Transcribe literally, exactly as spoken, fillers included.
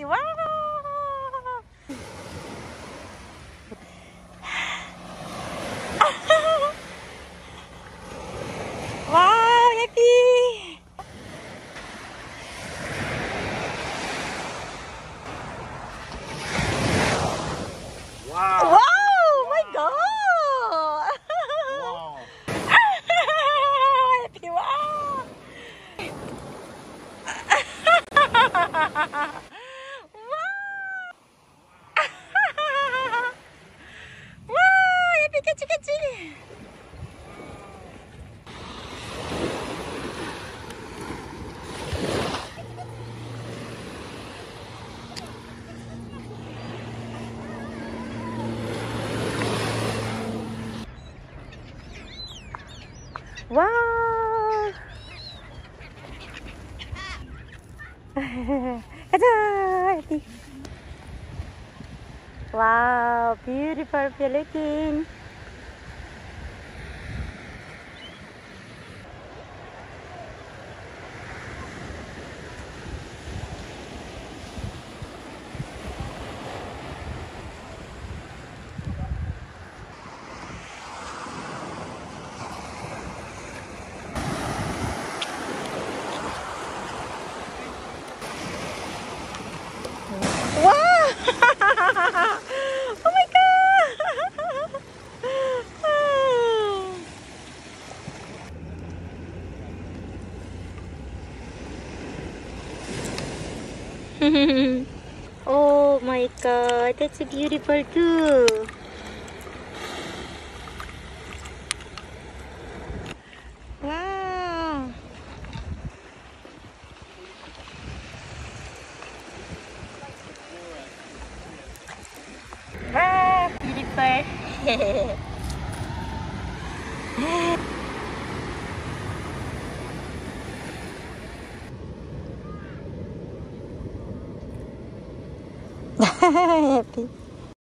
Wow! Wow, happy! Wow! Wow! Oh my God! Wow! Happy! Wow! Wow! Happy! Kecil kecil. Wow! 가자! 하ppy. Wow! Beautiful Philippines! Wow! Oh my God! Oh my God, that's beautiful too. Wow. Wow, beautiful. Happy.